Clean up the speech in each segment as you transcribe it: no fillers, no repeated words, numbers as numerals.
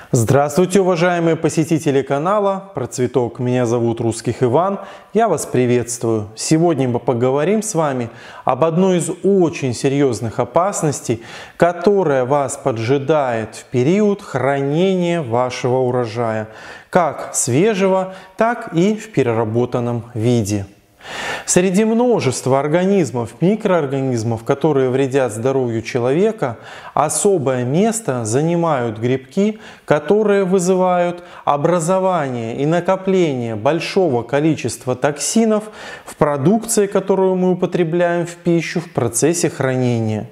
Здравствуйте, уважаемые посетители канала Про Цветок. Меня зовут Русских Иван. Я вас приветствую. Сегодня мы поговорим с вами об одной из очень серьезных опасностей, которая вас поджидает в период хранения вашего урожая, как свежего, так и в переработанном виде. Среди множества организмов, микроорганизмов, которые вредят здоровью человека, особое место занимают грибки, которые вызывают образование и накопление большого количества токсинов в продукции, которую мы употребляем в пищу в процессе хранения.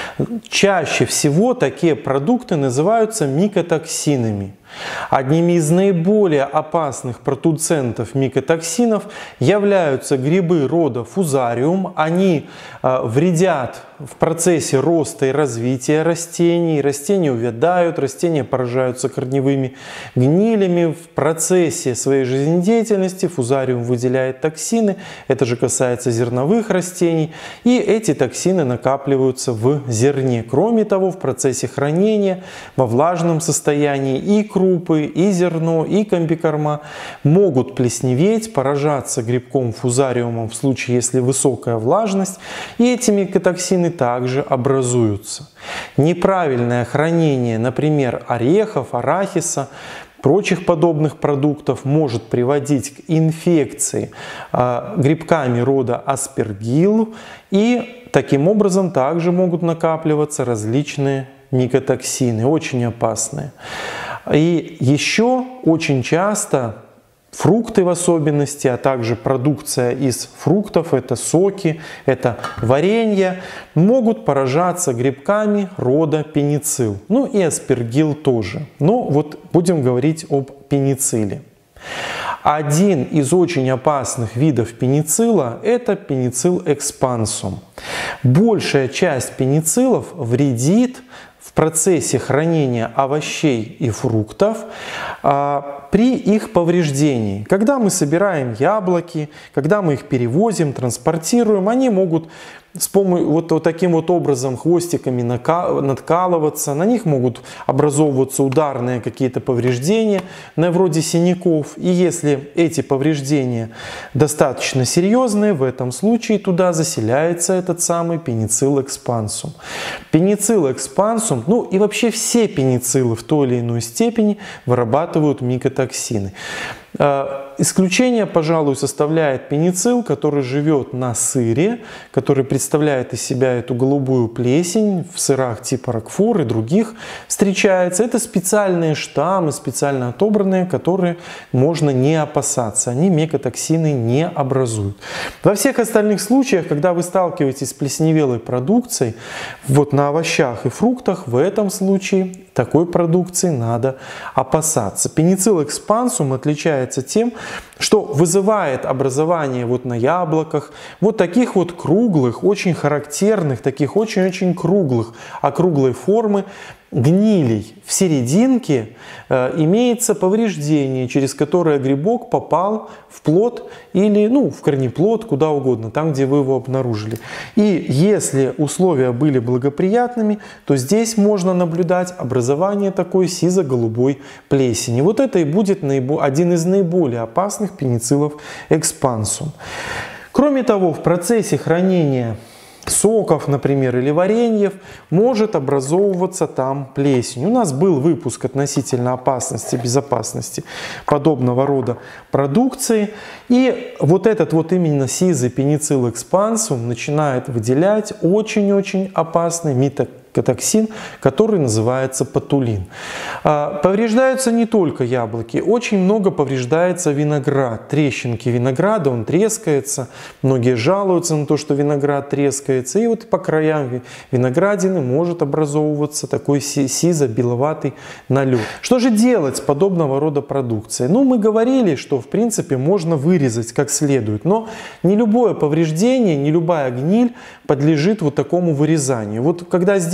Чаще всего такие продукты называются микотоксинами. Одними из наиболее опасных продуцентов микотоксинов являются грибы рода фузариум. Они вредят в процессе роста и развития растений. Растения увядают, растения поражаются корневыми гнилями. В процессе своей жизнедеятельности фузариум выделяет токсины. Это же касается зерновых растений. И эти токсины накапливаются в зерне. Кроме того, в процессе хранения во влажном состоянии и крупы, и зерно, и комбикорма могут плесневеть, поражаться грибком фузариумом в случае, если высокая влажность, и эти микотоксины также образуются. Неправильное хранение, например, орехов, арахиса, прочих подобных продуктов может приводить к инфекции грибками рода аспергиллу, и таким образом также могут накапливаться различные микотоксины, очень опасные. И еще очень часто фрукты в особенности, а также продукция из фруктов, это соки, это варенье, могут поражаться грибками рода пеницилл. Ну и аспергилл тоже. Но вот будем говорить об пеницилле. Один из очень опасных видов пеницилла – это пеницилл экспансум. Большая часть пенициллов вредит в процессе хранения овощей и фруктов при их повреждении. Когда мы собираем яблоки, когда мы их перевозим, транспортируем, они могут вот таким вот образом хвостиками надкалываться, на них могут образовываться ударные какие-то повреждения, вроде синяков. И если эти повреждения достаточно серьезные, в этом случае туда заселяется этот самый пеницилл экспансум. Пеницилл экспансум, ну и вообще все пенициллы в той или иной степени вырабатывают микотоксины. Исключение, пожалуй, составляет пеницилл, который живет на сыре, который представляет из себя эту голубую плесень в сырах типа рокфор и других встречается. Это специальные штаммы, специально отобранные, которые можно не опасаться. Они микотоксины не образуют. Во всех остальных случаях, когда вы сталкиваетесь с плесневелой продукцией вот на овощах и фруктах, в этом случае такой продукции надо опасаться. Пеницилл экспансум отличается тем, что вызывает образование вот на яблоках вот таких вот круглых, очень характерных, таких очень-очень круглых, округлой формы гнилей. В серединке имеется повреждение, через которое грибок попал в плод или в корнеплод, куда угодно, там, где вы его обнаружили. И если условия были благоприятными, то здесь можно наблюдать образование такой сизо-голубой плесени. Вот это и будет один из наиболее опасных пенициллов экспансум. Кроме того, в процессе хранения соков, например, или вареньев, может образовываться там плесень. У нас был выпуск относительно опасности, безопасности подобного рода продукции. И вот этот вот именно сизый пеницилл экспансум начинает выделять очень-очень опасный микотоксин, который называется ботулин. Повреждаются не только яблоки, очень много повреждается виноград. Трещинки винограда, он трескается. Многие жалуются на то, что виноград трескается. И вот по краям виноградины может образовываться такой сизо-беловатый налет. Что же делать с подобного рода продукцией? Мы говорили, что в принципе можно вырезать как следует, но не любое повреждение, не любая гниль подлежит вот такому вырезанию. Вот когда здесь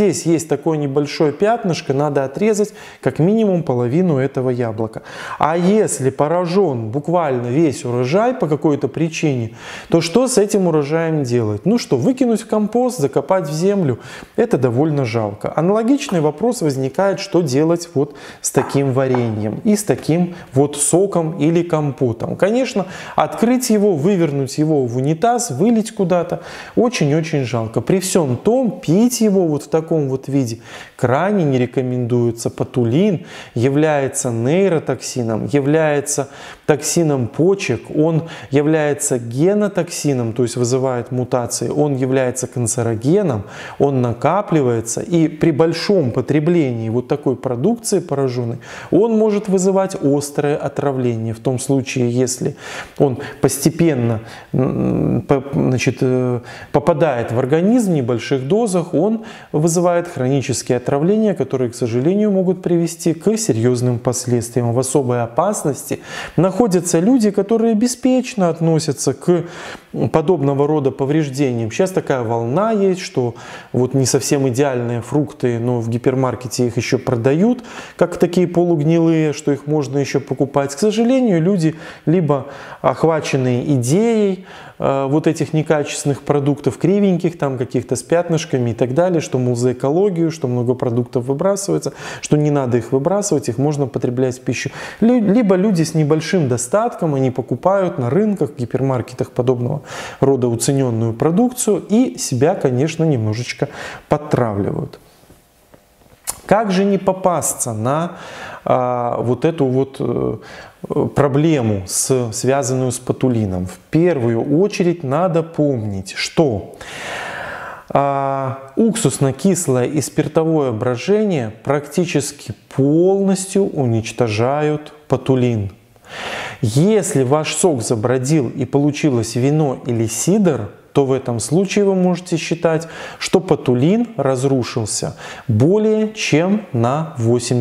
здесь есть такое небольшое пятнышко, надо отрезать как минимум половину этого яблока. А если поражен буквально весь урожай по какой-то причине, то что с этим урожаем делать? Ну что, выкинуть в компост, закопать в землю? Это довольно жалко. Аналогичный вопрос возникает, что делать вот с таким вареньем и с таким вот соком или компотом. Конечно, открыть его, вывернуть его в унитаз, вылить куда-то очень-очень жалко. При всем том, пить его вот в таком вот виде крайне не рекомендуется. Ботулин является нейротоксином, является токсином почек, он является генотоксином, то есть вызывает мутации, он является канцерогеном, он накапливается, и при большом потреблении вот такой продукции пораженной он может вызывать острое отравление. В том случае, если он постепенно, значит, попадает в организм в небольших дозах, он вызывает хронические отравления, которые, к сожалению, могут привести к серьезным последствиям. В особой опасности находятся люди, которые беспечно относятся к подобного рода повреждениям. Сейчас такая волна есть, что вот не совсем идеальные фрукты, но в гипермаркете их еще продают, как такие полугнилые, что их можно еще покупать. К сожалению, люди либо охваченные идеей вот этих некачественных продуктов, кривеньких, там каких-то с пятнышками и так далее, что, мол, за экологию, что много продуктов выбрасывается, что не надо их выбрасывать, их можно потреблять в пищу. Либо люди с небольшим достатком, они покупают на рынках, в гипермаркетах подобного рода уцененную продукцию и себя, конечно, немножечко подтравливают. Как же не попасться на вот эту вот проблему, связанную с ботулином? В первую очередь надо помнить, что уксусно-кислое и спиртовое брожение практически полностью уничтожают ботулин. Если ваш сок забродил и получилось вино или сидр, то в этом случае вы можете считать, что ботулин разрушился более чем на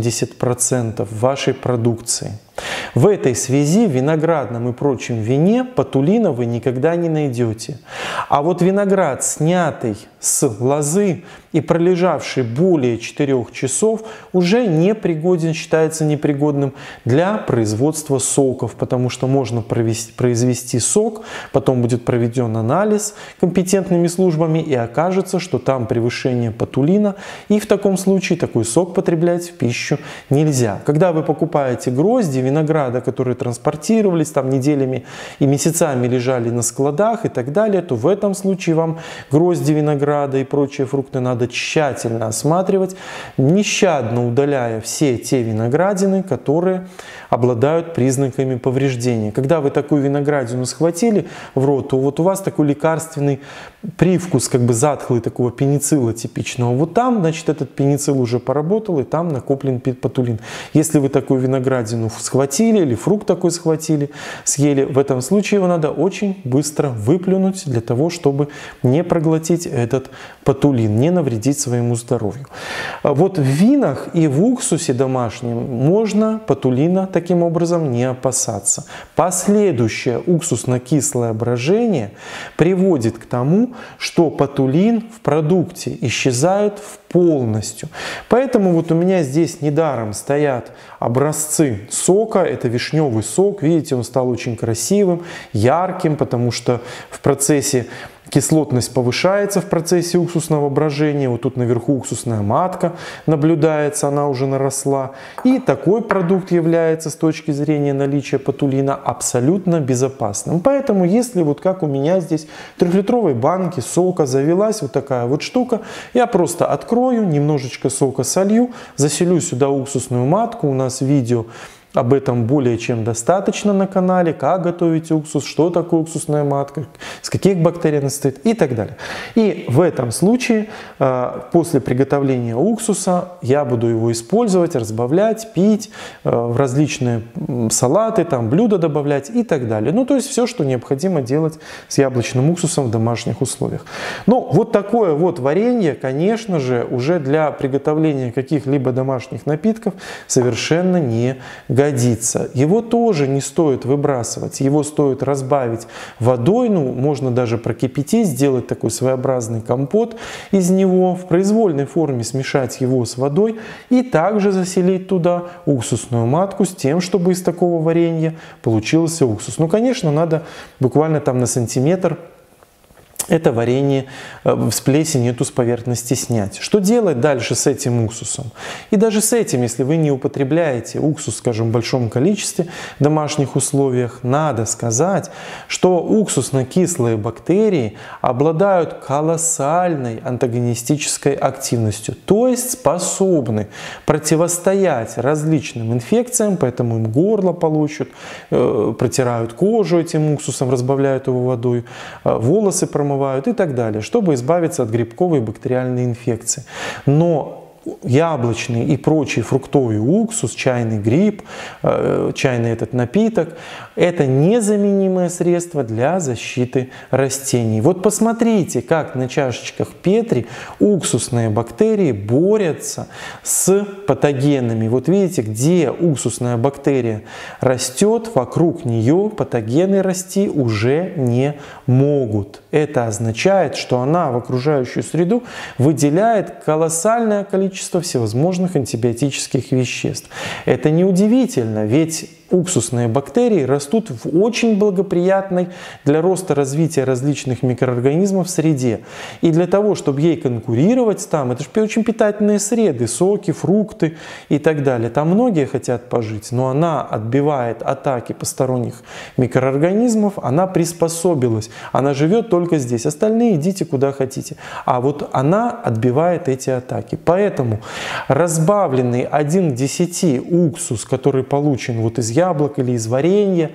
80% вашей продукции. В этой связи в виноградном и прочем вине ботулина вы никогда не найдете. А вот виноград, снятый с лозы и пролежавший более 4 часов, уже непригоден, считается непригодным для производства соков, потому что можно произвести сок, потом будет проведен анализ компетентными службами и окажется, что там превышение ботулина, и в таком случае такой сок потреблять в пищу нельзя. Когда вы покупаете грозди винограда, которые транспортировались там неделями и месяцами лежали на складах и так далее, то в этом случае вам грозди винограда и прочие фрукты надо тщательно осматривать, нещадно удаляя все те виноградины, которые обладают признаками повреждения. Когда вы такую виноградину схватили в рот, то вот у вас такой лекарственный привкус, как бы затхлый, такого пеницилла типичного. Вот там, значит, этот пеницилл уже поработал, и там накоплен ботулин. Если вы такую виноградину схватили или фрукт такой схватили, съели, в этом случае его надо очень быстро выплюнуть для того, чтобы не проглотить этот ботулин, не навредить своему здоровью. Вот в винах и в уксусе домашнем можно ботулина таким образом не опасаться. Последующее уксусно-кислое брожение приводит к тому, что ботулин в продукте исчезает полностью. Поэтому вот у меня здесь недаром стоят образцы сока. Это вишневый сок. Видите, он стал очень красивым, ярким, потому что в процессе кислотность повышается в процессе уксусного брожения. Вот тут наверху уксусная матка наблюдается, она уже наросла. И такой продукт является с точки зрения наличия ботулина абсолютно безопасным. Поэтому если вот как у меня здесь в 3-литровой банке сока завелась вот такая вот штука, я просто открою, немножечко сока солью, заселю сюда уксусную матку. У нас видео об этом более чем достаточно на канале, как готовить уксус, что такое уксусная матка, с каких бактерий она состоит и так далее. И в этом случае после приготовления уксуса я буду его использовать, разбавлять, пить, в различные салаты, там блюда добавлять и так далее. Ну, то есть все, что необходимо делать с яблочным уксусом в домашних условиях. Ну, вот такое вот варенье, конечно же, уже для приготовления каких-либо домашних напитков совершенно не годится. годится. Его тоже не стоит выбрасывать, его стоит разбавить водой, ну, можно даже прокипятить, сделать такой своеобразный компот из него, в произвольной форме смешать его с водой и также заселить туда уксусную матку с тем, чтобы из такого варенья получился уксус. Ну, конечно, надо буквально там на сантиметр это варенье с плесенью эту с поверхности снять. Что делать дальше с этим уксусом? И даже с этим, если вы не употребляете уксус, скажем, в большом количестве в домашних условиях, надо сказать, что уксусно-кислые бактерии обладают колоссальной антагонистической активностью, то есть способны противостоять различным инфекциям, поэтому им горло полощут, протирают кожу этим уксусом, разбавляют его водой, волосы промывают и так далее, чтобы избавиться от грибковой и бактериальной инфекции. Но яблочный и прочий фруктовый уксус, чайный гриб, чайный этот напиток – это незаменимое средство для защиты растений. Вот посмотрите, как на чашечках Петри уксусные бактерии борются с патогенами. Вот видите, где уксусная бактерия растет, вокруг нее патогены расти уже не могут. Это означает, что она в окружающую среду выделяет колоссальное количество всевозможных антибиотических веществ. Это неудивительно, ведь уксусные бактерии растут в очень благоприятной для роста развития различных микроорганизмов среде. И для того, чтобы ей конкурировать там, это же очень питательные среды, соки, фрукты и так далее. Там многие хотят пожить, но она отбивает атаки посторонних микроорганизмов, она приспособилась, она живет только здесь. Остальные идите куда хотите. А вот она отбивает эти атаки. Поэтому разбавленный 1 к 10 уксус, который получен вот из яблок или из варенья,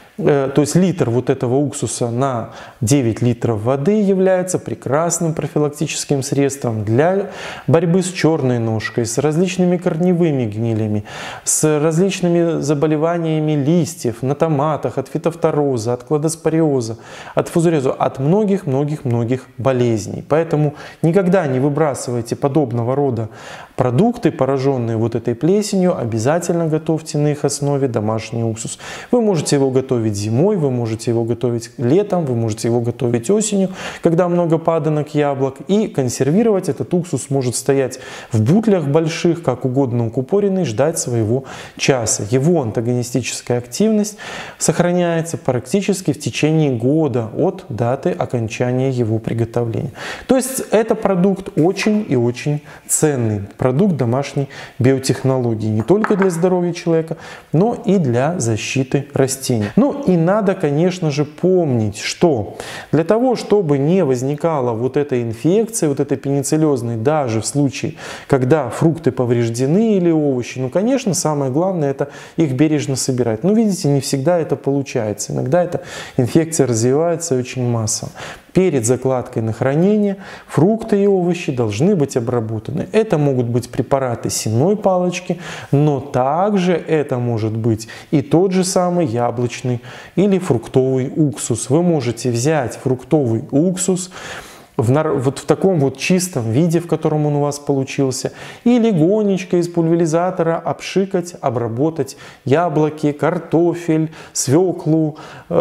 то есть литр вот этого уксуса на 9 литров воды является прекрасным профилактическим средством для борьбы с черной ножкой, с различными корневыми гнилями, с различными заболеваниями листьев на томатах, от фитофтороза, от кладоспориоза, от фузариоза, от многих-многих-многих болезней. Поэтому никогда не выбрасывайте подобного рода продукты, пораженные вот этой плесенью, обязательно готовьте на их основе домашний уксус. Вы можете его готовить зимой, вы можете его готовить летом, вы можете его готовить осенью, когда много паданок яблок. И консервировать этот уксус может стоять в бутлях больших, как угодно укупоренный, ждать своего часа. Его антагонистическая активность сохраняется практически в течение года от даты окончания его приготовления. То есть это продукт очень и очень ценный. Продукт домашней биотехнологии. Не только для здоровья человека, но и для защиты растений. Ну и надо, конечно же, помнить, что для того, чтобы не возникала вот этой инфекции, вот этой пенициллезной, даже в случае, когда фрукты повреждены или овощи, ну, конечно, самое главное – это их бережно собирать. Но, видите, не всегда это получается. Иногда эта инфекция развивается очень массово. Перед закладкой на хранение фрукты и овощи должны быть обработаны. Это могут быть препараты сенной палочки, но также это может быть и тот же самый яблочный или фруктовый уксус. Вы можете взять фруктовый уксус вот в таком вот чистом виде, в котором он у вас получился, и легонечко из пульверизатора обшикать, обработать яблоки, картофель, свеклу,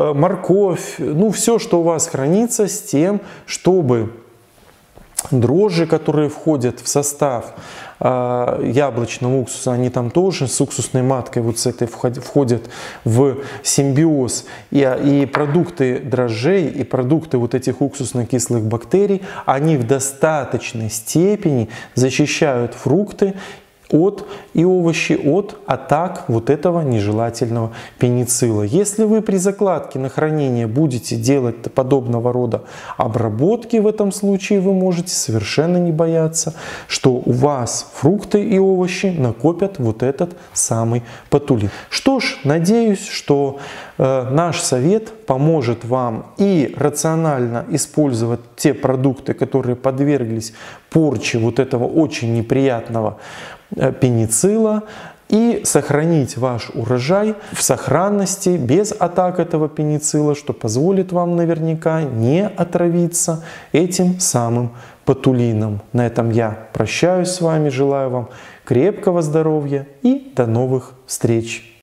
морковь, ну все, что у вас хранится, с тем, чтобы дрожжи, которые входят в состав яблочного уксуса, они там тоже с уксусной маткой вот с этой входят в симбиоз. И продукты дрожжей, и продукты вот этих уксусно-кислых бактерий, они в достаточной степени защищают фрукты и овощи от атак вот этого нежелательного пеницилла. Если вы при закладке на хранение будете делать подобного рода обработки, в этом случае вы можете совершенно не бояться, что у вас фрукты и овощи накопят вот этот самый ботулин. Что ж, надеюсь, что наш совет поможет вам и рационально использовать те продукты, которые подверглись порче вот этого очень неприятного пеницилла, и сохранить ваш урожай в сохранности, без атак этого пеницилла, что позволит вам наверняка не отравиться этим самым ботулином. На этом я прощаюсь с вами, желаю вам крепкого здоровья и до новых встреч!